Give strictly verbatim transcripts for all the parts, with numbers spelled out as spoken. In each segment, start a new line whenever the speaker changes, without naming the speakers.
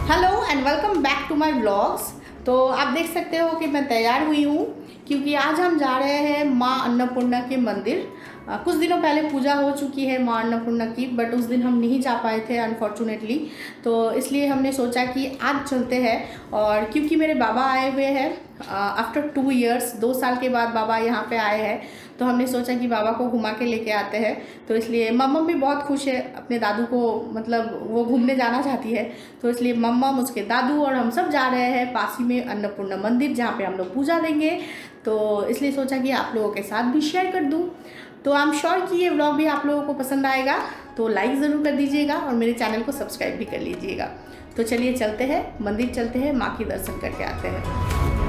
Hello and welcome back to my vlogs. तो आप देख सकते हो कि मैं तैयार हुई हूँ क्योंकि आज हम जा रहे हैं माँ अन्नपूर्णा के मंदिर। आ, कुछ दिनों पहले पूजा हो चुकी है माँ अन्नपूर्णा की, बट उस दिन हम नहीं जा पाए थे अनफॉर्चुनेटली। तो इसलिए हमने सोचा कि आज चलते हैं। और क्योंकि मेरे बाबा आए हुए हैं आफ्टर टू इयर्स, दो साल के बाद बाबा यहाँ पे आए हैं, तो हमने सोचा कि बाबा को घुमा के लेके आते हैं। तो इसलिए मम्मा भी बहुत खुश है अपने दादू को, मतलब वो घूमने जाना चाहती है। तो इसलिए मम्मा, उसके दादू और हम सब जा रहे हैं पास ही में अन्नपूर्णा मंदिर, जहाँ पे हम लोग पूजा देंगे। तो इसलिए सोचा कि आप लोगों के साथ भी शेयर कर दूँ। तो आई एम श्योर कि ये व्लॉग भी आप लोगों को पसंद आएगा, तो लाइक ज़रूर कर दीजिएगा और मेरे चैनल को सब्सक्राइब भी कर लीजिएगा। तो चलिए चलते हैं मंदिर, चलते हैं, माँ के दर्शन करके आते हैं।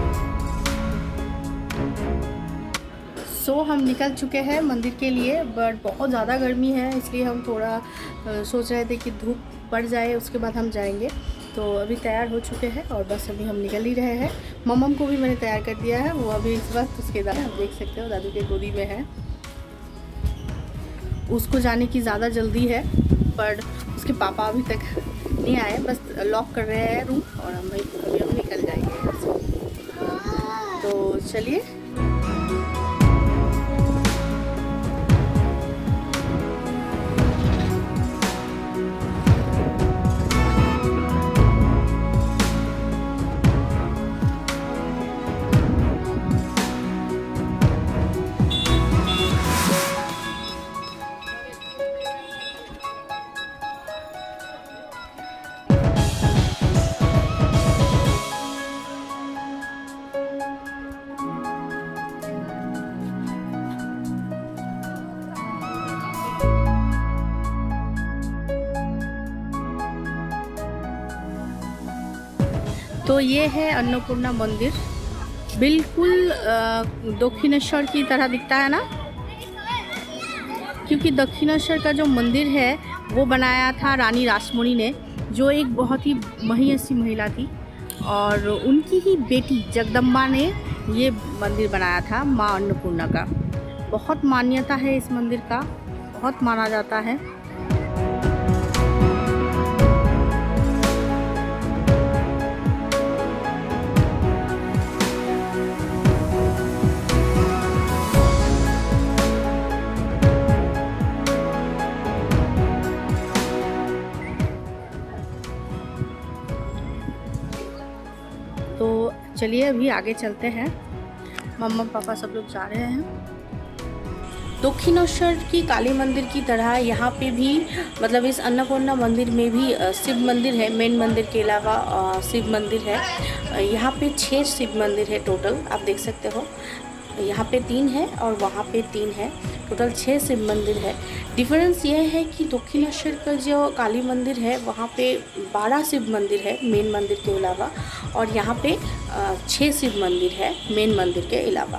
सो so, हम निकल चुके हैं मंदिर के लिए, बट बहुत ज़्यादा गर्मी है, इसलिए हम थोड़ा आ, सोच रहे थे कि धूप पड़ जाए उसके बाद हम जाएंगे। तो अभी तैयार हो चुके हैं और बस अभी हम निकल ही रहे हैं। मम्मम को भी मैंने तैयार कर दिया है, वो अभी इस वक्त उसके दादा, आप देख सकते हो, दादू के गोदी में है। उसको जाने की ज़्यादा जल्दी है, पर उसके पापा अभी तक नहीं आए, बस लॉक कर रहे हैं रूम और हम अभी हम निकल जाएंगे यहाँ से। तो चलिए। तो ये है अन्नपूर्णा मंदिर, बिल्कुल दक्षिणेश्वर की तरह दिखता है ना, क्योंकि दक्षिणेश्वर का जो मंदिर है वो बनाया था रानी रासमणी ने, जो एक बहुत ही महियसी महिला थी, और उनकी ही बेटी जगदम्बा ने ये मंदिर बनाया था माँ अन्नपूर्णा का। बहुत मान्यता है इस मंदिर का, बहुत माना जाता है। तो चलिए अभी आगे चलते हैं, मम्मा पापा सब लोग जा रहे हैं। दक्षिणेश्वर की काली मंदिर की तरह यहाँ पे भी, मतलब इस अन्नपूर्णा मंदिर में भी शिव मंदिर है। मेन मंदिर के अलावा शिव मंदिर है। यहाँ पे छः शिव मंदिर है टोटल, आप देख सकते हो। यहाँ पे तीन है और वहाँ पे तीन है, टोटल छः शिव मंदिर है। डिफरेंस ये है कि दक्षिणेश्वर का जो काली मंदिर है वहाँ पे बारह शिव मंदिर है मेन मंदिर के अलावा, और यहाँ पे छः शिव मंदिर है मेन मंदिर के अलावा।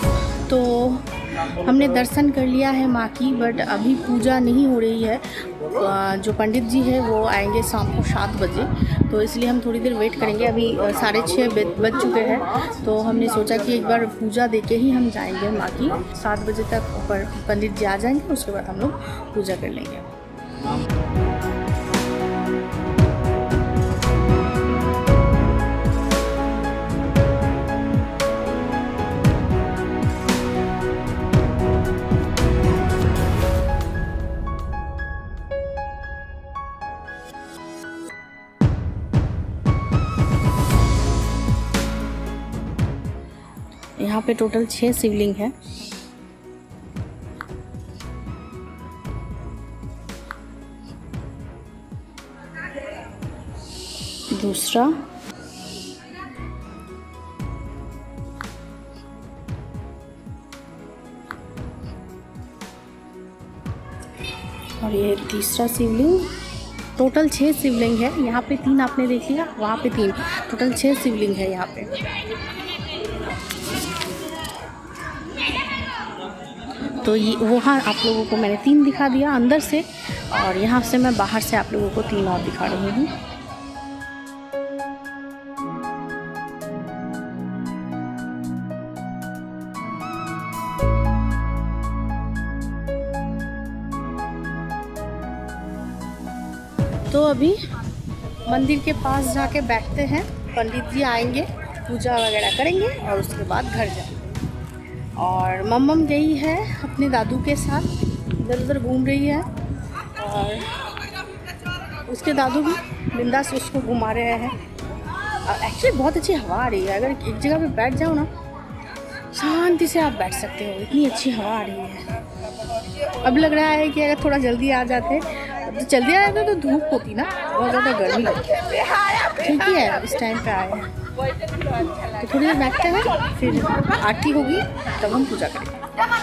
हमने दर्शन कर लिया है माँ की, बट अभी पूजा नहीं हो रही है। जो पंडित जी है वो आएंगे शाम को सात बजे, तो इसलिए हम थोड़ी देर वेट करेंगे। अभी साढ़े छः बज चुके हैं, तो हमने सोचा कि एक बार पूजा देके ही हम जाएंगे माँ की। सात बजे तक पर पंडित जी आ जाएंगे, उसके बाद हम लोग पूजा कर लेंगे। यहाँ पे टोटल छः शिवलिंग है। दूसरा, और ये तीसरा शिवलिंग। टोटल छः शिवलिंग है। यहाँ पे तीन आपने देख लिया, वहाँ पे तीन, टोटल छः शिवलिंग है यहाँ पे। तो ये वहाँ आप लोगों को मैंने तीन दिखा दिया अंदर से, और यहाँ से मैं बाहर से आप लोगों को तीन और दिखा रही हूँ। तो अभी मंदिर के पास जाके बैठते हैं, पंडित जी आएंगे, पूजा वगैरह करेंगे और उसके बाद घर जाएंगे। और मम्मम गई है अपने दादू के साथ, इधर उधर घूम रही है, और उसके दादू भी बिंदास उसको घुमा रहे हैं। एक्चुअली बहुत अच्छी हवा आ रही है। अगर एक जगह पे बैठ जाओ ना, शांति से आप बैठ सकते हो, इतनी अच्छी हवा आ रही है। अब लग रहा है कि अगर थोड़ा जल्दी आ जाते, तो जल्दी आ जाते तो धूप होती ना, बहुत ज़्यादा गर्मी लगती। ठीक है, इस टाइम पे आए हैं, तो थोड़ी देर बैठते हैं, फिर आरती होगी तब हम पूजा करेंगे।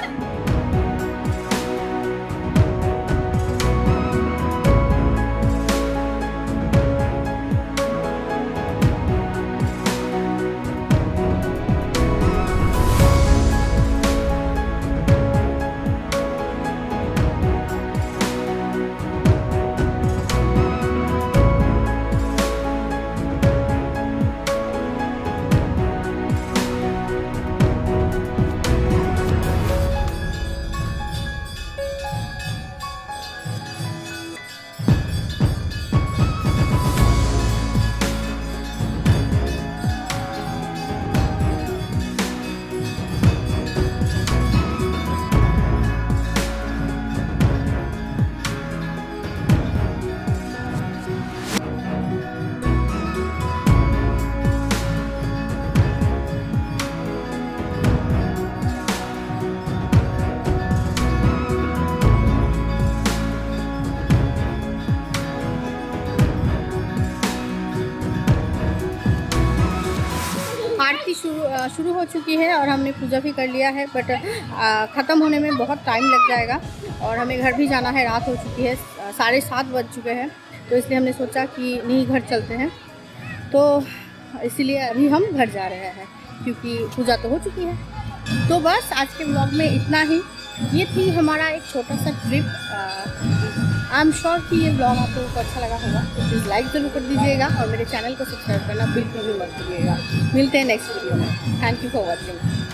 आरती शुरू शुरू हो चुकी है और हमने पूजा भी कर लिया है, बट ख़त्म होने में बहुत टाइम लग जाएगा और हमें घर भी जाना है। रात हो चुकी है, साढ़े सात बज चुके हैं, तो इसलिए हमने सोचा कि नहीं घर चलते हैं, तो इसीलिए अभी हम घर जा रहे हैं क्योंकि पूजा तो हो चुकी है। तो बस आज के ब्लॉग में इतना ही। ये थी हमारा एक छोटा सा ट्रिप। आई एम श्योर कि ये ब्लॉग आप लोगों को अच्छा लगा होगा, तो प्लीज़ लाइक ज़रूर कर दीजिएगा और मेरे चैनल को सब्सक्राइब करना बिल्कुल भी मत भूलिएगा। मिलते हैं नेक्स्ट वीडियो में। Thank you for watching.